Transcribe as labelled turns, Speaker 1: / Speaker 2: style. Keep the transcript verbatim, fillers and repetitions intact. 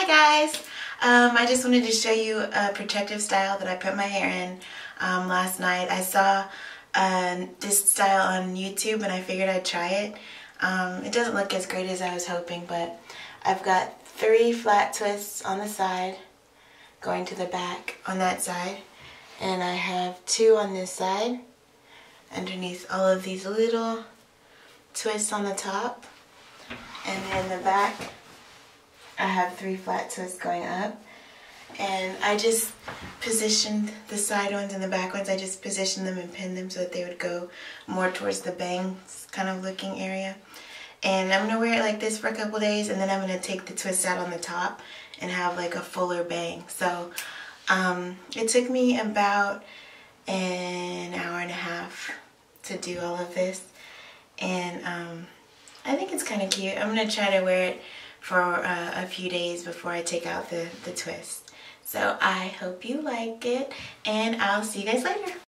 Speaker 1: guys, um, I just wanted to show you a protective style that I put my hair in um, last night. I saw uh, this style on YouTube and I figured I'd try it. Um, it doesn't look as great as I was hoping, but I've got three flat twists on the side going to the back on that side, and I have two on this side underneath all of these little twists on the top, and then the back I have three flat twists going up. And I just positioned the side ones and the back ones, I just positioned them and pinned them so that they would go more towards the bangs kind of looking area. And I'm going to wear it like this for a couple days, and then I'm going to take the twist out on the top and have like a fuller bang. So um, it took me about an hour and a half to do all of this, and um, I think it's kind of cute. I'm going to try to wear it for uh, a few days before I take out the, the twist. So I hope you like it, and I'll see you guys later.